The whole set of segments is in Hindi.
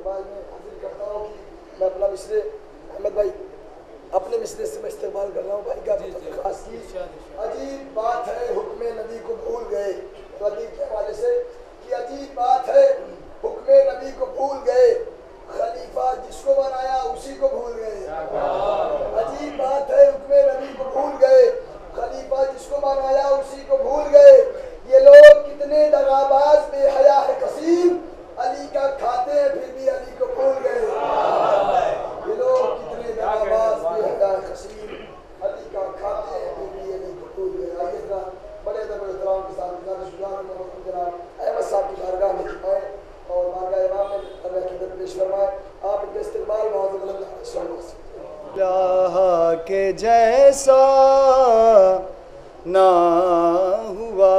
इस्तकबाल में हाजिर करता हूँ कि मैं अपना मिसरे अहमद भाई अपने मिसरे से मैं इस्तेमाल कर रहा हूँ भाई का खास की। अजीब बात है हुक्म नबी को भूल गए, नबी के हवाले से कि अजीब बात है हुक्म नबी को भूल गए, खलीफा जिसको बनाया उसी को भूल गए। अजीब बात है हुक्म नबी को भूल गए, खलीफा जिसको बनाया उसी को भूल गए। ये लोग कितने दगाबाज बेहया है कसीम, अली का खाते हैं फिर भी अली को भूल गए। ये लोग कितने दगाबाज बेहया है कसीम, अली का खाते हैं फिर भी अली को भूल गए। आइए जरा बड़े अदब एहतराम के साथ अहमद साहब की बारगाह में झुकाएं और बारगाह इमाम में अल्लाह की खिदमत पेश फरमाएं। आप इनके इस्तेमाल के जैसा ना हुआ,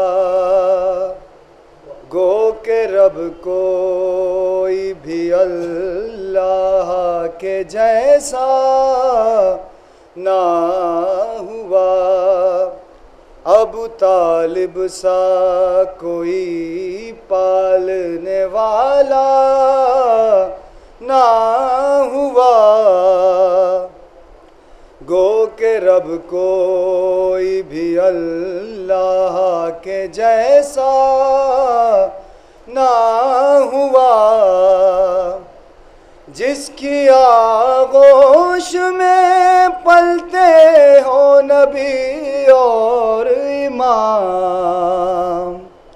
गो के रब कोई भी अल्लाह के जैसा ना हुआ। अबू तालिब सा कोई पालने वाला ना हुआ, गो के रब कोई भी अल्लाह के जैसा ना हुआ। जिसकी आगोश में पलते हो नबी और इमाम,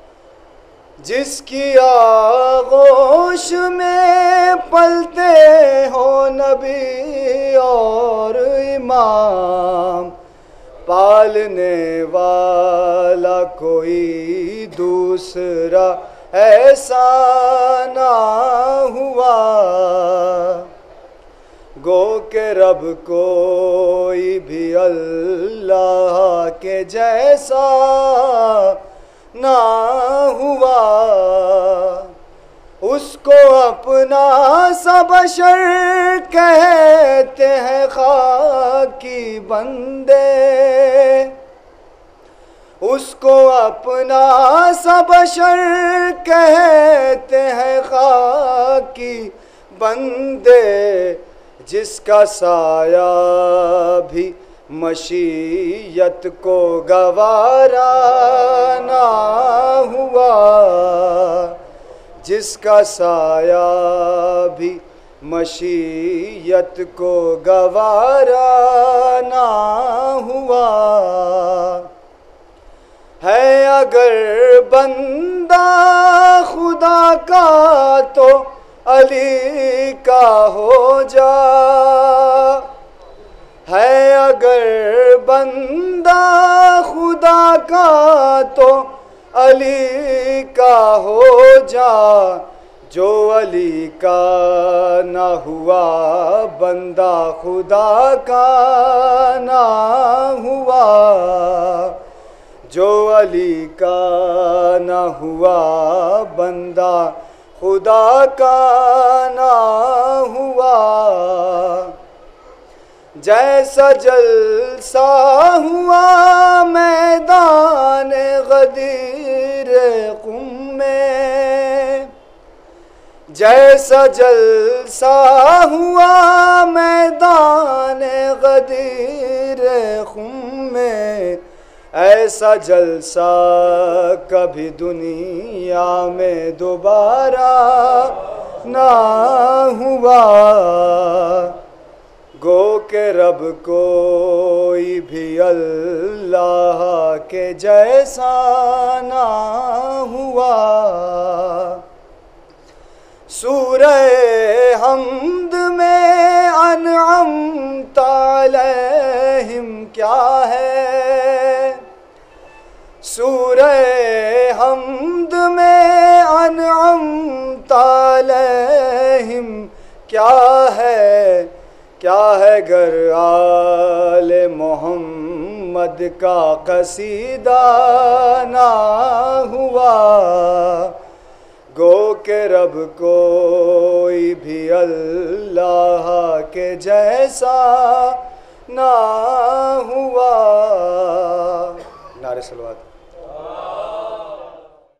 जिसकी आगोश में पलते हो नबी और इमाम, पालने वाला कोई दूसरा ऐसा ना हुआ। गो के रब कोई भी अल्लाह के जैसा ना हुआ। उसको अपना सा बशर कहते हैं खाकी बंदे, उसको अपना सा बशर कहते हैं खाकी बंदे। जिसका साया भी मशीयत को गवारा ना हुआ, जिसका साया भी मशीयत को गवारा ना हुआ। है अगर बंदा खुदा का तो अली का हो जा, है अगर बंदा खुदा का तो अली का हो जा। जो अली का ना हुआ बंदा खुदा का ना हुआ, जो अली का ना हुआ बंदा खुदा का ना हुआ। जैसा जलसा हुआ मैदान गदीर कुम में, जैसा जलसा हुआ मैदान गदीर कुम में, ऐसा जलसा कभी दुनिया में दोबारा ना हुआ। गो के रब कोई भी अल्लाह के जैसा ना हुआ। सूरह हमद में अनअमता अलैहिम क्या है, सूरह हमद में अनअमता अलैहिम क्या है गर आले मोहम्मद का कसीदा ना हुआ। गो के रब कोई भी अल्लाह के जैसा ना हुआ। नारे सलवात।